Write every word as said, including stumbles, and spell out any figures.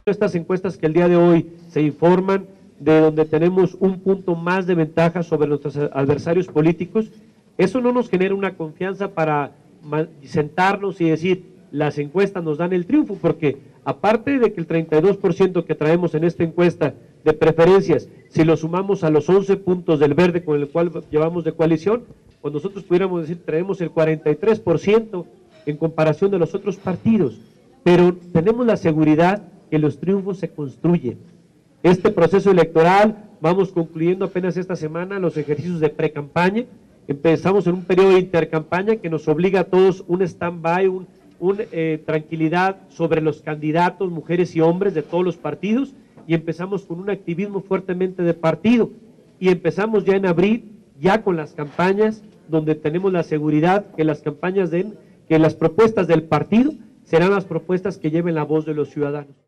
Estas encuestas que el día de hoy se informan, de donde tenemos un punto más de ventaja sobre nuestros adversarios políticos, eso no nos genera una confianza para sentarnos y decir, las encuestas nos dan el triunfo, porque aparte de que el treinta y dos por ciento que traemos en esta encuesta de preferencias, si lo sumamos a los once puntos del verde con el cual llevamos de coalición, pues nosotros pudiéramos decir, traemos el cuarenta y tres por ciento en comparación de los otros partidos, pero tenemos la seguridad que los triunfos se construyen. Este proceso electoral, vamos concluyendo apenas esta semana los ejercicios de pre-campaña, empezamos en un periodo de intercampaña que nos obliga a todos un stand-by, un, un eh, tranquilidad sobre los candidatos, mujeres y hombres de todos los partidos, y empezamos con un activismo fuertemente de partido, y empezamos ya en abril, ya con las campañas, donde tenemos la seguridad que las campañas den, que las propuestas del partido serán las propuestas que lleven la voz de los ciudadanos.